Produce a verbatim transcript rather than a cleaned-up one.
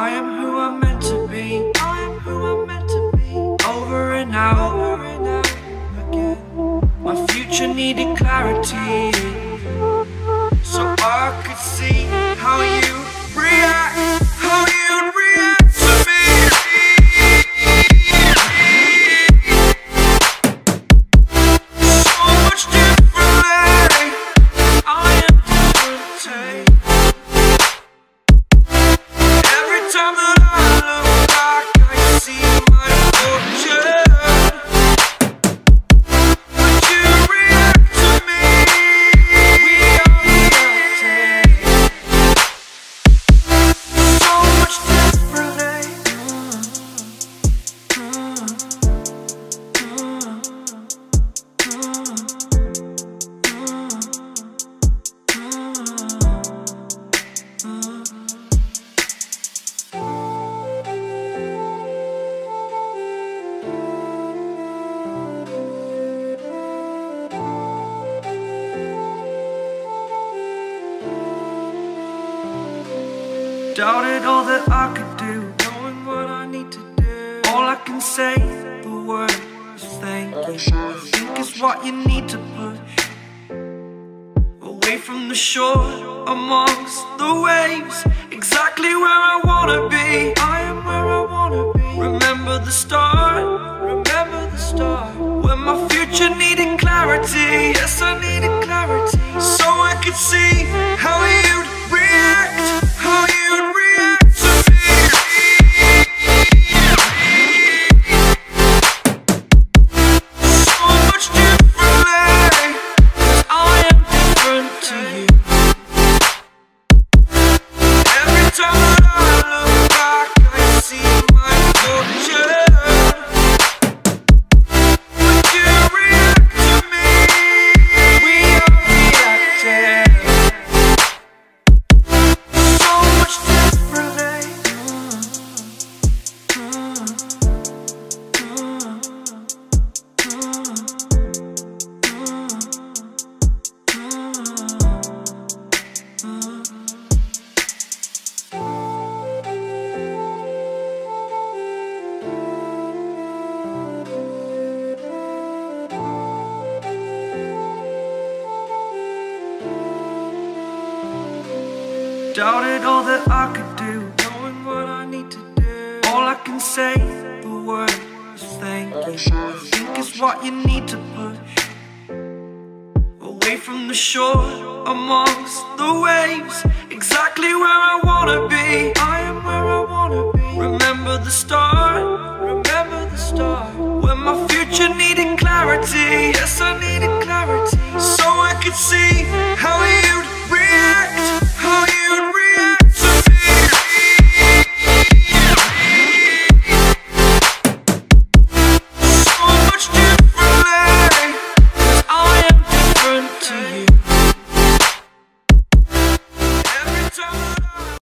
I am who I'm meant to be. I am who I'm meant to be. Over and out, over and out again. My future needed clarity, so I could see how you react, how you'd react to me. So much differently, I am different. Every time that I look back, I see my fortune. Would you react to me? We are reacting so much differently. Doubted all that I could do, knowing what I need to do. All I can say, the word is thank you. I think is what you need to push away from the shore, amongst the waves, exactly where I wanna be. I am where I wanna be. Remember the start, remember the start, when my future needed clarity. Yes, I needed clarity, so I could see how you'd react, how you'd react to me. So much differently, 'cause I am different to you. Every time that I look back, I see my fortune. Would you react to me? We are reacting so much differently. Doubted all that I could do, knowing what I need to do. All I can say, the word is thank you. I think is what you need to push away from the shore, amongst the waves, exactly where I wanna be. I am where I wanna be. Remember the start, remember the start, when my future needed clarity. Yes, I need